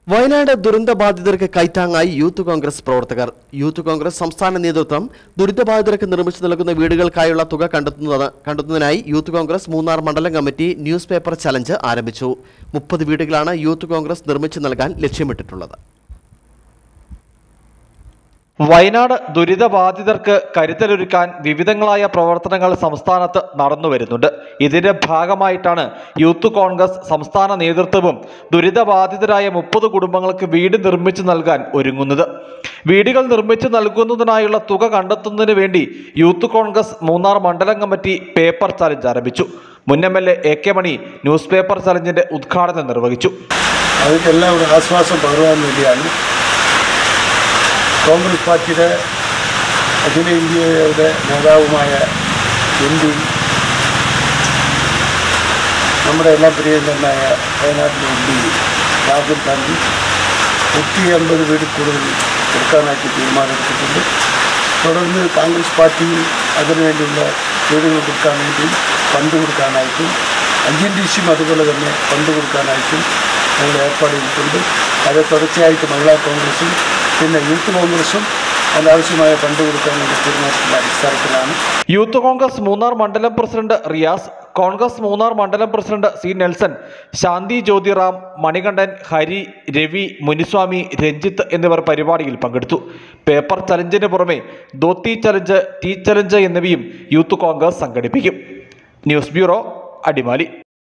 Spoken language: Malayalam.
വയനാട് ദുരന്തബാധിതർക്ക് കൈത്താങ്ങായി യൂത്ത് കോൺഗ്രസ് പ്രവർത്തകർ. യൂത്ത് കോൺഗ്രസ് സംസ്ഥാന നേതൃത്വം ദുരിതബാധിതർക്ക് നിർമ്മിച്ചു നൽകുന്ന വീടുകൾക്കായുള്ള തുക കണ്ടെത്തുന്നതിനായി യൂത്ത് കോൺഗ്രസ് മൂന്നാർ മണ്ഡലം കമ്മിറ്റി ന്യൂസ് പേപ്പർ ചലഞ്ച് ആരംഭിച്ചു. 30 വീടുകളാണ് യൂത്ത് കോൺഗ്രസ് നിർമ്മിച്ചു നൽകാൻ ലക്ഷ്യമിട്ടിട്ടുള്ളത്. വയനാട് ദുരിതബാധിതർക്ക് കരുതലൊരുക്കാൻ വിവിധങ്ങളായ പ്രവർത്തനങ്ങൾ സംസ്ഥാനത്ത് നടന്നുവരുന്നുണ്ട്. ഇതിന്റെ ഭാഗമായിട്ടാണ് യൂത്ത് കോൺഗ്രസ് സംസ്ഥാന നേതൃത്വവും ദുരിതബാധിതരായ 30 കുടുംബങ്ങൾക്ക് വീട് നിർമ്മിച്ചു നൽകാൻ ഒരുങ്ങുന്നത്. വീടുകൾ നിർമ്മിച്ചു നൽകുന്നതിനായുള്ള തുക കണ്ടെത്തുന്നതിന് വേണ്ടി യൂത്ത് കോൺഗ്രസ് മൂന്നാർ മണ്ഡലം കമ്മിറ്റി പേപ്പർ ചലഞ്ച് ആരംഭിച്ചു. മുൻ MLA AK Mani news paper ചലഞ്ചിന്റെ ഉദ്ഘാടനം നിർവഹിച്ചു. അവർക്കെല്ലാം ഒരു ആശ്വാസം പകരുവാൻ വേണ്ടിയാണ് കോൺഗ്രസ് പാർട്ടിയുടെ അഖിലേന്ത്യയുടെ നേതാവുമായ MP നമ്മുടെ എല്ലാം പ്രിയങ്കരനായ വയനാട്ടിലെ MP രാഹുൽ ഗാന്ധി 150 വീട് കൂടുതൽ കൊടുക്കാനായിട്ട് തീരുമാനമെടുത്തിട്ടുണ്ട്. തുടർന്ന് കോൺഗ്രസ് പാർട്ടിയും അതിനുവേണ്ടിയുള്ള വീടുകൾ കൊടുക്കാൻ വേണ്ടിയും ഫണ്ട് കൊടുക്കാനായിട്ടും INTCയും അതുപോലെ തന്നെ ഫണ്ട് കൊടുക്കാനായിട്ടും ഞങ്ങൾ ഏർപ്പാട് ചെയ്തിട്ടുണ്ട്. അത് തുടർച്ചയായിട്ട് മഹിളാ കോൺഗ്രസും പിന്നെ യൂത്ത് കോൺഗ്രസും അനാവശ്യമായ ഫണ്ട് കൊടുക്കാൻ വേണ്ടി തീരുമാനത്തിന്റെ അടിസ്ഥാനത്തിലാണ്. യൂത്ത് കോൺഗ്രസ് മൂന്നാർ മണ്ഡലം പ്രസിഡന്റ് റിയാസ്, കോൺഗ്രസ് മൂന്നാർ മണ്ഡലം president C Nelson, Shanthi Jyothiram, Manikandan, Hari, Ravi, Muniswamy, Ranjith എന്നിവർ പരിപാടിയിൽ പങ്കെടുത്തു. പേപ്പർ ചലഞ്ചിന് പുറമെ ധോത്തി ചലഞ്ച്, ടീ ചലഞ്ച് എന്നിവയും യൂത്ത് കോൺഗ്രസ് സംഘടിപ്പിക്കും. News bureau, Adimali.